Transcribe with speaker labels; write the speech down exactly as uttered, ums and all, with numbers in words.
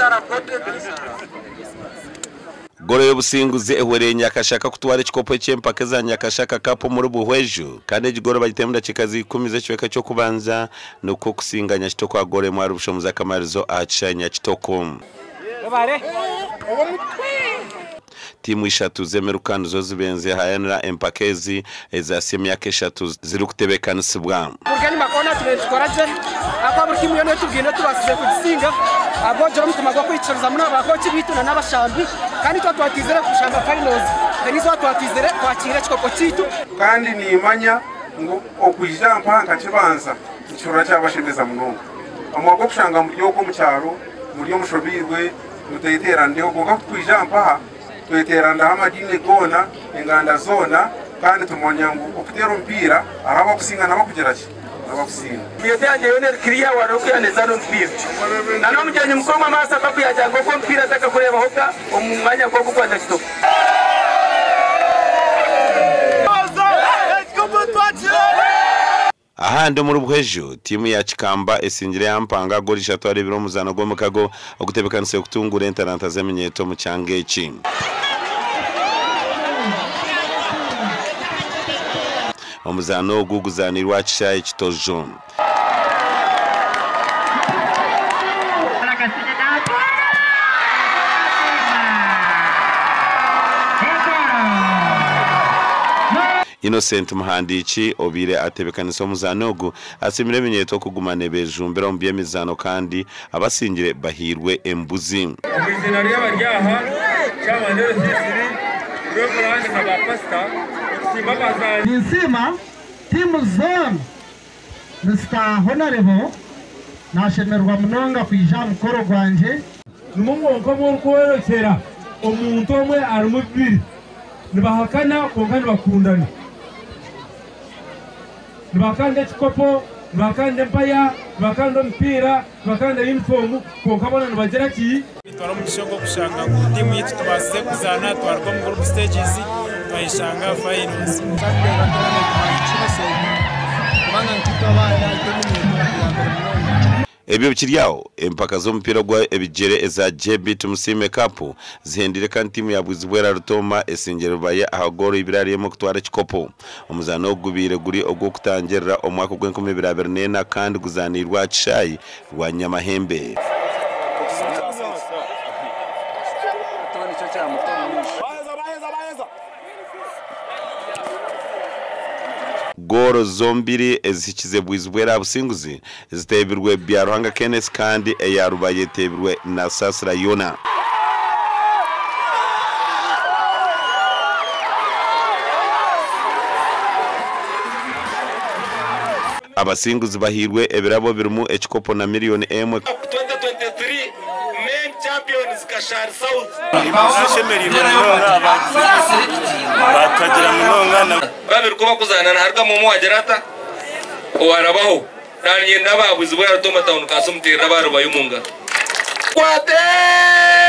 Speaker 1: Goro y'obusinguzi ehwereye Nyakashaka kutwara ekikopo ky'empaka za Nyakashaka kapo muri buhwejo kandi egigoro bagitemunda kikazi ikumi z'ekiweka cyo kubanza nuko kusinganya kitoko agore mwari bushomuza akamarizo ahakishanya kitoko timu ishatu zemerukana zo zibenze hayanira empakezi ezasi emyaka eshatu ziri kutebekanisiibwa
Speaker 2: burgani makona tubenskoraje akwa buri kimwe no tubwine tubasize kugisinga abojero mutima gwo kwicaruza muri abakoci bituna n'abashambi kandi twa twatizere kushamba finals tenizo twatizere kwakira kikopo kitu
Speaker 3: kandi nimanya ngo okwijampa nkakibanza icyura cyabashemeza muno amwako kushanga mu ryoko mu cyaro muri mushobirwe mutayitera ndiho goga kwijampa tweteranda hamagine gona inganda zona kandi tumonya ngo okutera umpira araba kusinga nabo kugeraki nabo kusinga
Speaker 2: yete anje yone kriya warokyaneza no mpira nano mujanye mukoma masa papu yajango ko mpira taka kureba hoka omumanya ko kukwanda kitoko
Speaker 1: ahandi muri buhejo timu ya Kikamba esingire yampanga goli eshatu ari biro omuzaano gw'omukago okutebekanisa okutungura entaranta z'eminyeto mu kyanga eki omuzaano ogwo guzanirwa kishayi kitojo Innocent Muhandiki obire atebekanisa omuzaano ogwo asimire eminyeto okugumana ebejumbira mu by'emizano kandi abasingire bahirwe embuzi
Speaker 4: izina ry'abaryaha cyamandero sisiri reverend na bapasta simbabaza
Speaker 5: insima timu zone Mister Honorable nashemerwa munonga kwija mukoro gwanje
Speaker 4: numungonko mu kwerekera omuntu omwe ari mu bibiri nibahakana konkani bakundana nibakanda ekikopo nibakanda empaya nibakanda omupira nibakanda uniform konkabona nibagira ki
Speaker 6: twara mu kishogo kushanga ngo timu yitu tubasize kuzana twarwa mu group stages twayishanga finals
Speaker 1: ebyo bikiryaho empaka z'omupira gwa ebigere eza J B tumusime kapu zihendire kandi timu ya Bwizibwera Rutoma esingero baye ahagoro ibirariyemo kutwara ekikopo omuzaano ogubire guri ogwo kutangirira omwaka gw'enkumi ibiri abiri n'ena kandi guzanirwa kishayi rwa Nyamahembe goro zombiri ezikize Bwizibwera Businguzi zitebirwe bya Ruhanga Kenneth kandi eyarubaye tebirwe na Sasra Yona abasinguzi bahirwe ebirabo birimu ekikopo na miliyoni emwe
Speaker 7: twenty twenty-three main champions Kashar South
Speaker 6: batagira munonga
Speaker 7: babiri kuba kuzana harga mu muhajarata warabaho nanye nababuzi bwa Rutoma town kasumtira barubaye umunga kwate